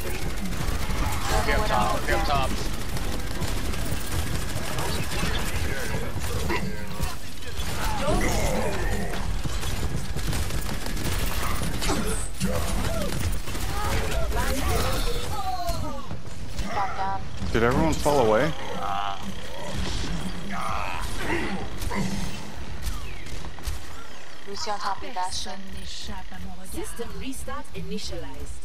We up top. We up top. Did everyone fall away? Lucy on top of Bastion. System restart initialized.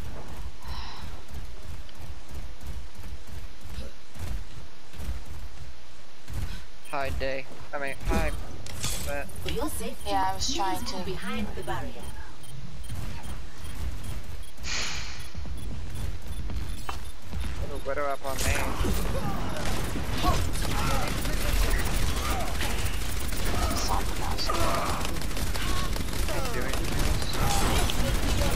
Hi, Day. I mean, hi. For your safety, Yeah, I was trying please to. move behind the barrier. Little widow up on me. Something else. I'm doing this.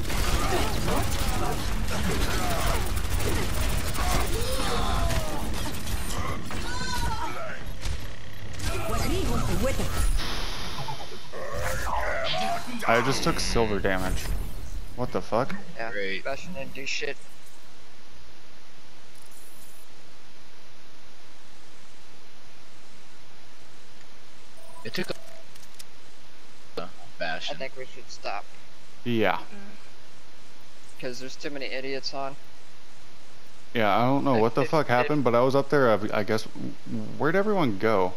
I just took silver damage. What the fuck? Yeah, Great. Bastion didn't do shit. It took a I Bastion. think we should stop. Yeah. Because there's too many idiots on. Yeah, I don't know what the fuck happened, but I was up there, I guess. Where'd everyone go?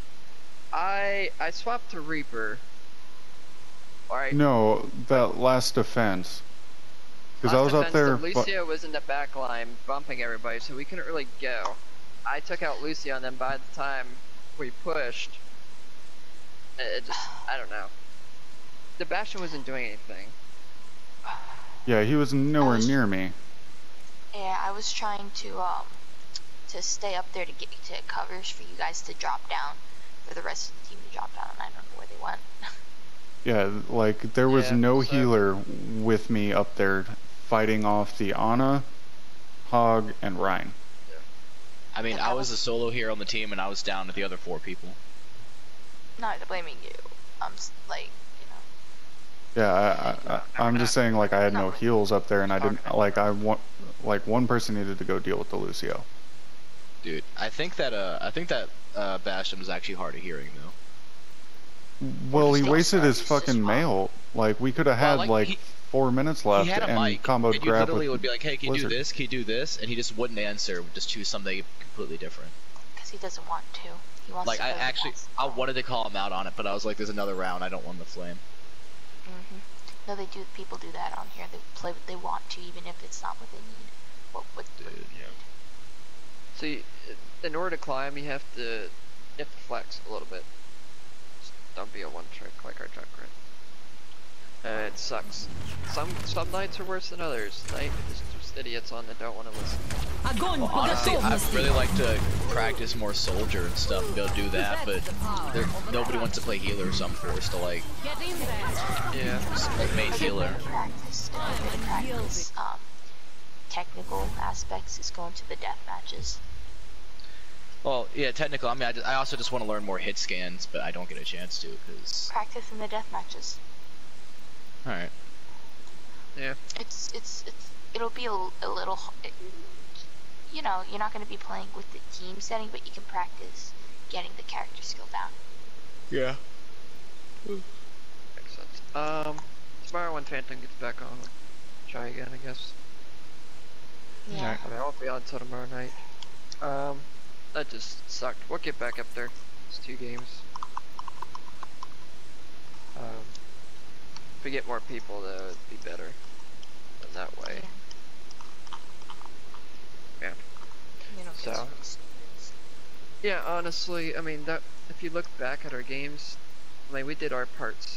I swapped to Reaper. Alright. No, that last defense. Because I was up there. Lucio was in the back line bumping everybody, so we couldn't really go. I took out Lucio, and then by the time we pushed, it just, I don't know. The Bastion wasn't doing anything. Yeah, he was nowhere near me. Yeah, I was trying to stay up there to get to covers for you guys to drop down, for the rest of the team to drop down, and I don't know where they went. Yeah, like, there was Yeah, no so- healer with me up there fighting off the Ana, Hog, and Rhine. I mean, I was a solo hero on the team, and I was down to the other 4 people. Not blaming you. I'm like, you know. Yeah, I'm just saying, like, I had no heals up there, and I didn't, like, like, one person needed to go deal with the Lucio. Dude, I think that Bastion was actually hard of hearing though. Well, he still wasted his sucks as fucking well. mail. Like, we could have had, Well, like, 4 minutes left, He had a and mic, comboed and you grab literally with would be like, hey, can you do Blizzard. this? Can you do this? And he just wouldn't answer, would just choose something completely different. Because he doesn't want to. He wants Like, to I play with actually, us. I wanted to call him out on it, but I was like, there's another round, I don't want the flame. No, they do. People do that on here. They play what they want to, even if it's not what they need. What Dude, yeah. So, in order to climb, you have to flex a little bit. Just don't be a one trick like our Junkrat. It sucks. Some nights are worse than others. Night is just idiots on that don't want to listen. Well, honestly, I'd really like to practice more soldier and stuff and go do that, but nobody wants to play healer, so I'm forced to, like, Yeah. just, like, main healer. practice technical aspects is going to the death matches. Well, yeah, technical. I mean, I also just want to learn more hit scans, but I don't get a chance to, because... Practice in the death matches. Alright. Yeah. It'll be a little, you know, you're not going to be playing with the team setting, but you can practice getting the character skill down. Yeah. Makes sense. Tomorrow when Phantom gets back on, we'll try again, I guess. Yeah. I mean, I won't be on until tomorrow night. That just sucked. We'll get back up there. It's 2 games. If we get more people, though, it'd be better. In that way. Yeah. You know, So. Yeah, honestly, I mean, that if you look back at our games, I mean, we did our parts.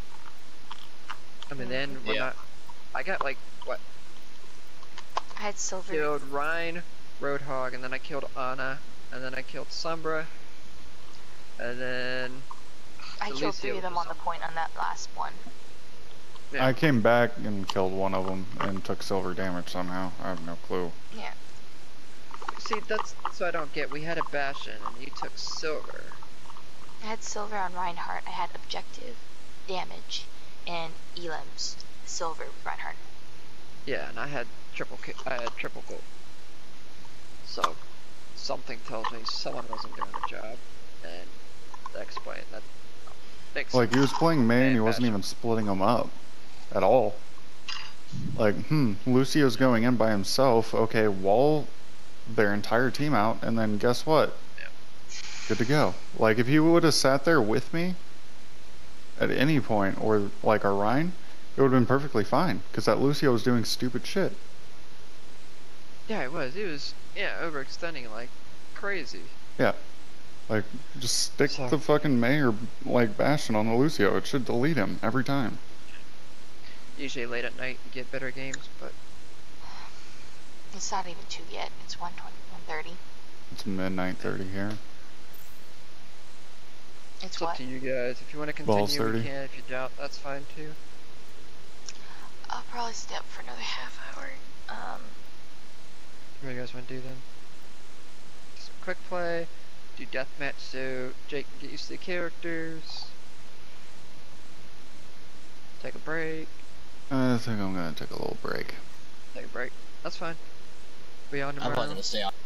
I mean, then we're Yeah. not. I got like what? I had silver. Killed Rhine, Roadhog, and then I killed Ana, and then I killed Sombra, and then I killed 3 of them on the point on that last one. yeah. I came back and killed one of them and took silver damage somehow. I have no clue. Yeah. See, that's what I don't get. We had a Bastion, and you took silver. I had silver on Reinhardt. I had objective, damage, and elims. Silver with Reinhardt. Yeah, and I had triple gold. So something tells me someone wasn't doing the job, and that explains that. Makes Like, he was playing Mei and he wasn't fashion. even splitting them up at all. Like, Lucio's going in by himself. Okay, wall their entire team out, and then guess what? Good to go. Like, if he would have sat there with me at any point, or like Orion, it would have been perfectly fine, because that Lucio was doing stupid shit. Yeah, it was. He was overextending like crazy. Yeah. Like, just stick So- the fucking Mei or, like, Bastion on the Lucio. It should delete him every time. Usually late at night you get better games, but It's not even 2 yet. It's 1:20, 1:30. It's midnight 30 here. It's it's what? up to you guys. If you want to Balls continue, we 30. can. If you doubt, that's fine too. I'll probably stay up for another half hour. What do you guys want to do then? Just quick play, do deathmatch so Jake can get used to the characters. Take a break. I think I'm gonna take a little break. Take a break. That's fine. Be on I'm tomorrow. probably gonna stay on.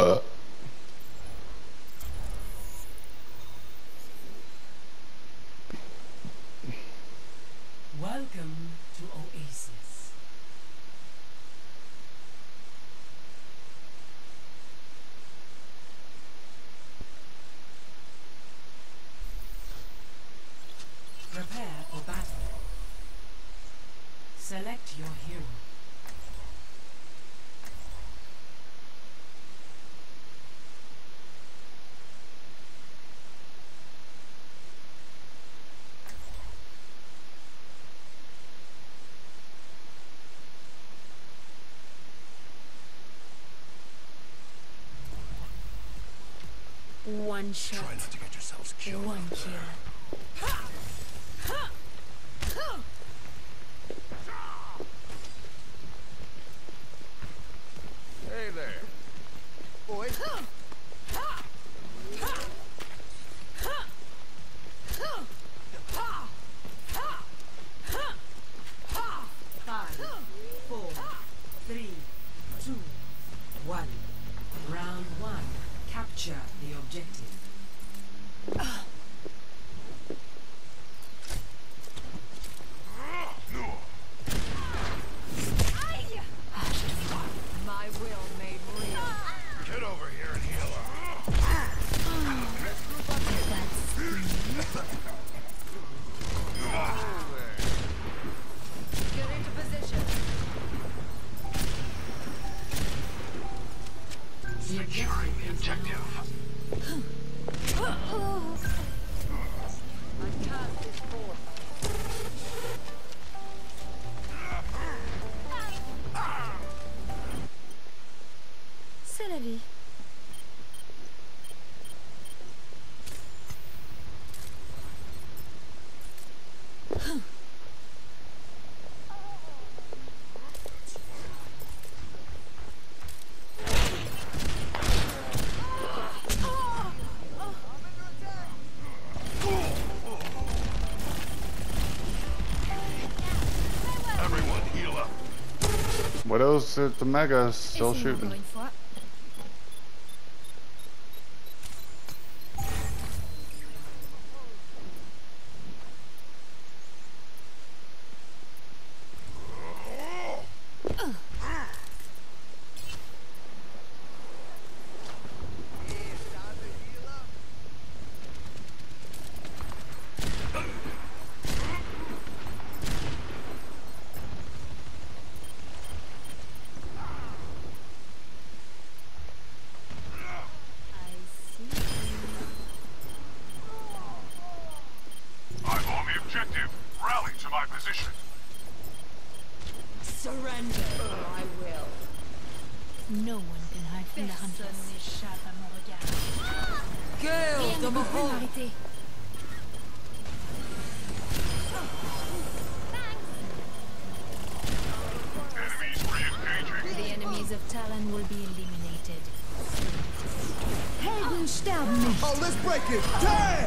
Welcome to Oasis. Prepare for battle. Select your hero. One shot. Try not to get yourselves killed. One kill. Hey there. Boys. Five, 4, 3, 2, 1. Round 1. Capture the objective. My will made real. Get over here and heal her. Get into position. Securing the objective. I cast this forth. C'est la vie. Everyone heal up. Widow's at the Mega, still Essayons shooting. encore une fois. I see. I'm on the objective. Rally to my position. Surrender, or I will. No one can hide from the hunters. Personne n'échappe à mon regard. Rien ne peut plus m'arrêter. Enemies re-engaging. The enemies of Talon will be eliminated. Helden sterben nicht. Oh, let's break it! Damn!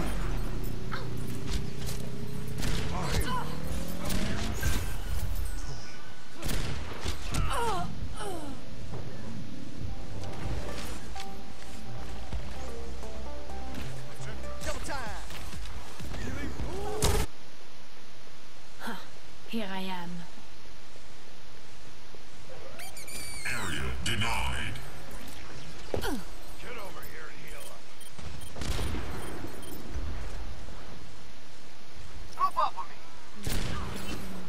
Here I am. Area denied. Get over here and heal up. Group up with me.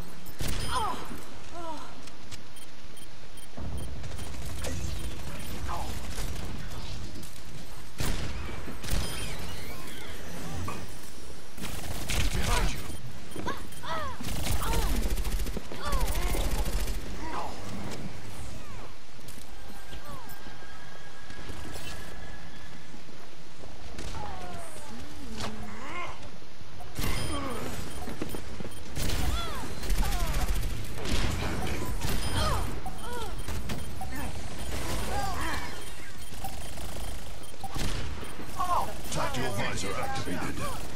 Behind you. Tactical visor activated.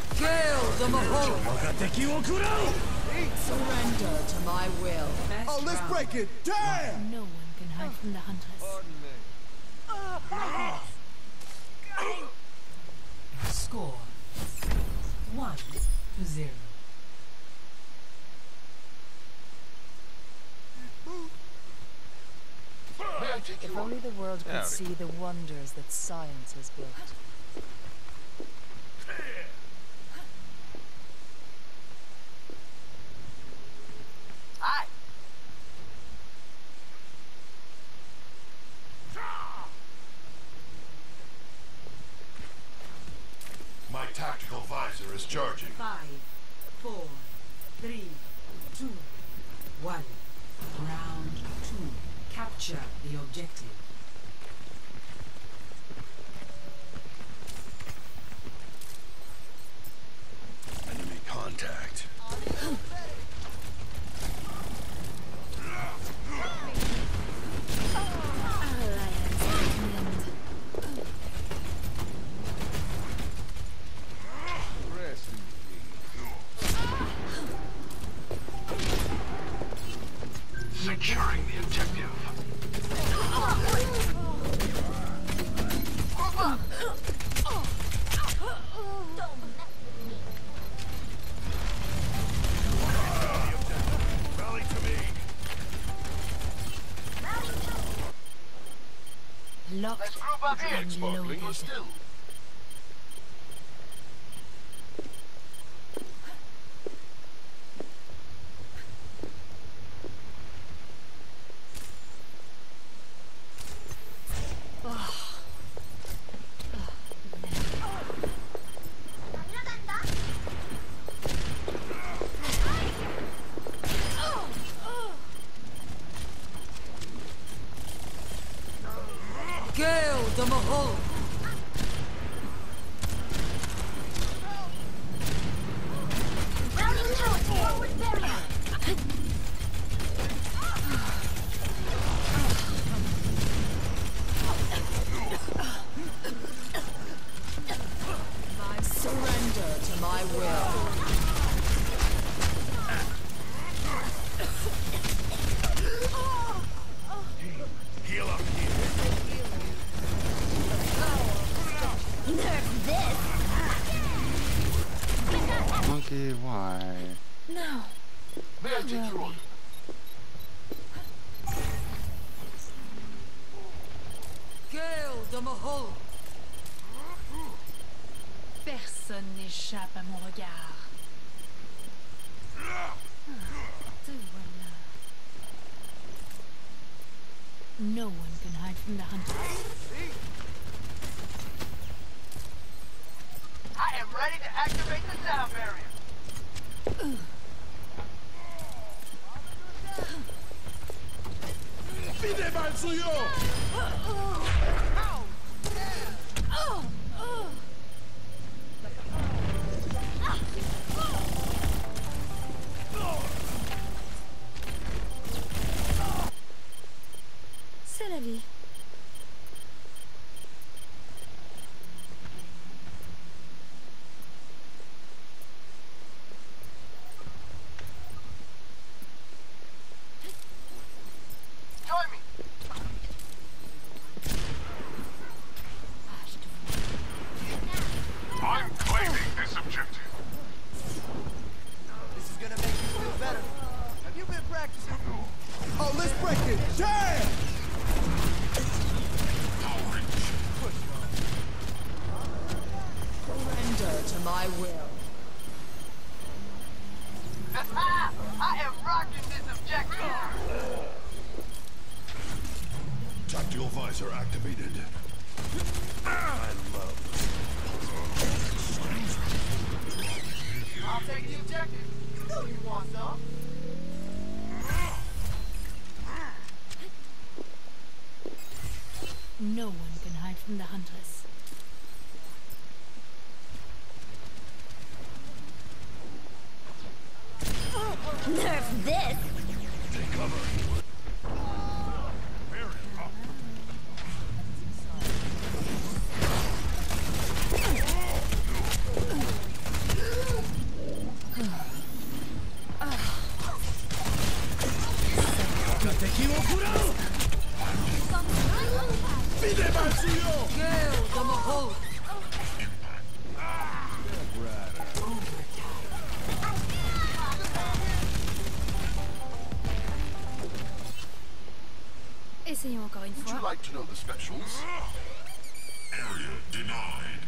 Surrender to my will. Oh, let's break it! Damn! No one can hide from the hunters. Score 1-0. If only the world could see the wonders that science has built. Hi. My tactical visor is charging. 5, 4, 3, 2, 1. Round 2. Capture the objective. Enemy contact. Securing the objective. Rally to me. Locked Let's group up here. and Sparkling loaded. still. Gale the Mahal. Surrender to my will. Heal up here. Monkey, why? No. May I take your order? Gale the Mahal. Personne n'échappe à mon regard. Te voilà. No one can hide from the hunter. I am ready to activate the sound barrier. Fide mal suyo! C'est la vie. Join me. I'm claiming this objective. This is gonna make you feel better. Have you been practicing? Oh, let's break it! Damn! Surrender to my will. I am rocking this objective. Tactical visor activated. I love I'll take the objective. You know you want some. No one can hide from the hunters. Nerf this! Take cover. Gale the Mahol. Essayons encore une Would you fois. like to know the specials? Area denied.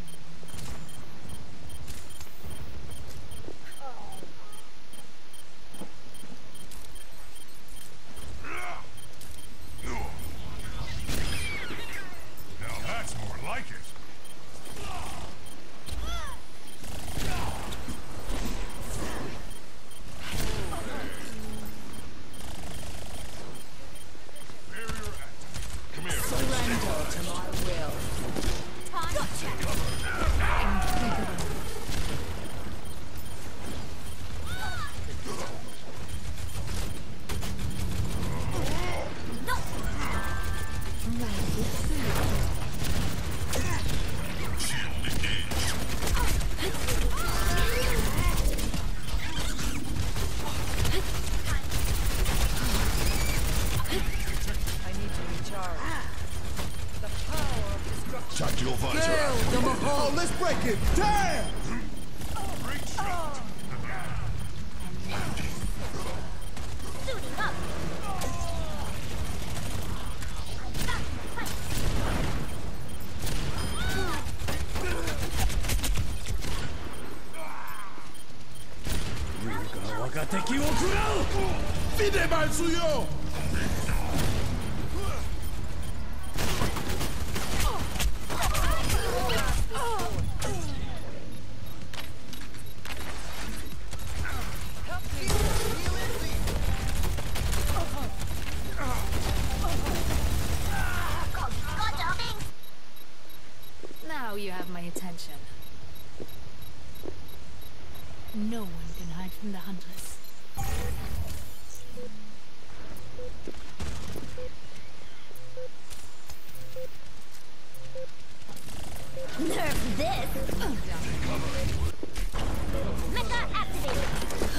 Now that's more like it. Surrender to my will. I need to recharge. The power of destruction. Tactical visor. Gale the Mahol. Oh, let's break it. Damn! Great shot. Suiting up. Now you have my attention. No one can hide from the Huntress. Nerf this. Mecha activated.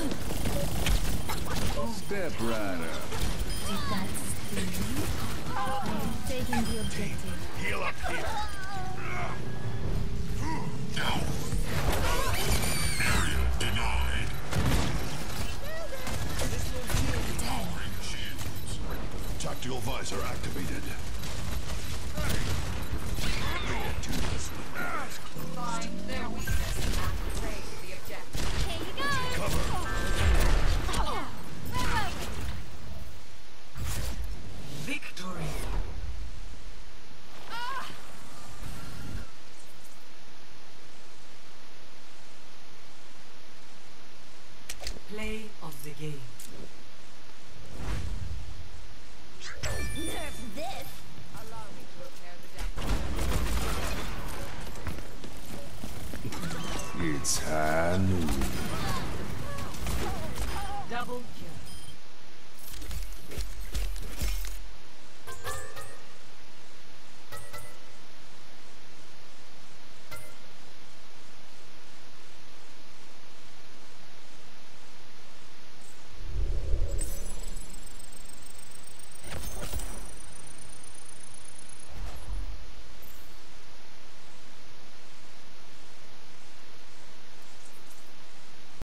Step rider. Did that sting? I'm taking the objective. Heal up here. Area denied. Tactical visor activated. Find their weakness and raise the objective. Here you go. Victory. Play of the game. Nerf this. Allow me to repair the damage. It's high noon. Double kill.